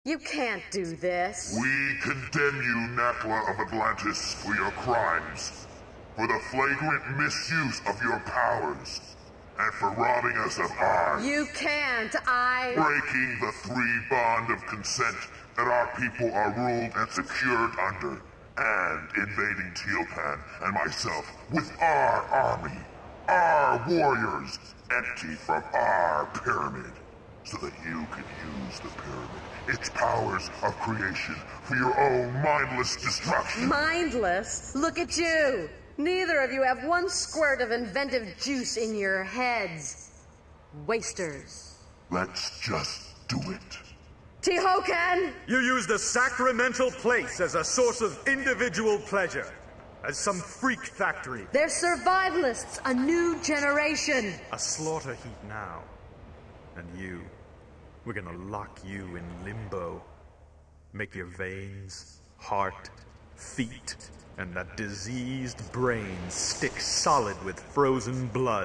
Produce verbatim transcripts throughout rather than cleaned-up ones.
You can't do this. We condemn you, Natla of Atlantis, for your crimes, for the flagrant misuse of your powers, and for robbing us of ours. You can't, I... Breaking the three bond of consent that our people are ruled and secured under, and invading Tealpan and myself with our army, our warriors, empty from our pyramid, so that you can use the pyramid, its powers of creation, for your own mindless destruction. Mindless? Look at you! Neither of you have one squirt of inventive juice in your heads. Wasters. Let's just do it. Tehokan! You use the sacramental place as a source of individual pleasure. As some freak factory. They're survivalists, a new generation. A slaughter heap now. And you, we're gonna lock you in limbo. Make your veins, heart, feet, and that diseased brain stick solid with frozen blood.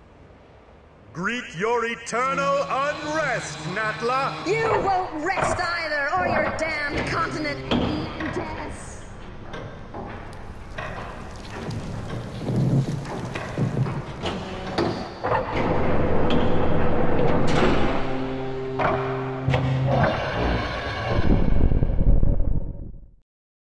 Greet your eternal unrest, Natla! You won't rest, I